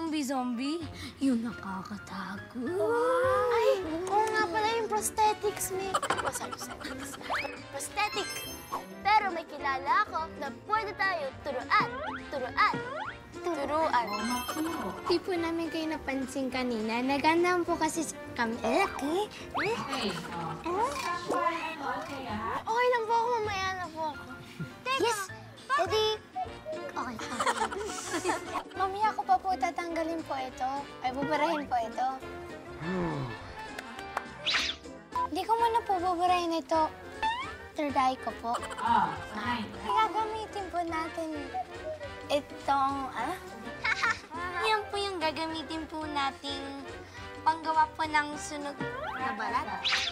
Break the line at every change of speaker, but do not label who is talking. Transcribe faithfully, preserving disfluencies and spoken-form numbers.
zombie-zombie. Yung nakakatakot.
Ay, oo nga pala yung prosthetics, Mick. Oh, sorry, prosthetics. Prosthetic. Pero may kilala ako na pwede tayo turuan. Turuan. Turuan.
Di po namin kayo napansin kanina. Nagandaan po kasi kami. Eh, okay?
Okay.
Okay lang po ako, mamaya na po ako. Teka,
Yes! Daddy! Okay. Mamaya ko pa po tatanggalin po ito. Ay, buburahin po ito. Hindi ko muna po buburahin ito. Third eye ko po.
Ah, fine.
Gagamitin po natin itong, ah? Yan po yung gagamitin po nating panggawa po ng sunog na balat.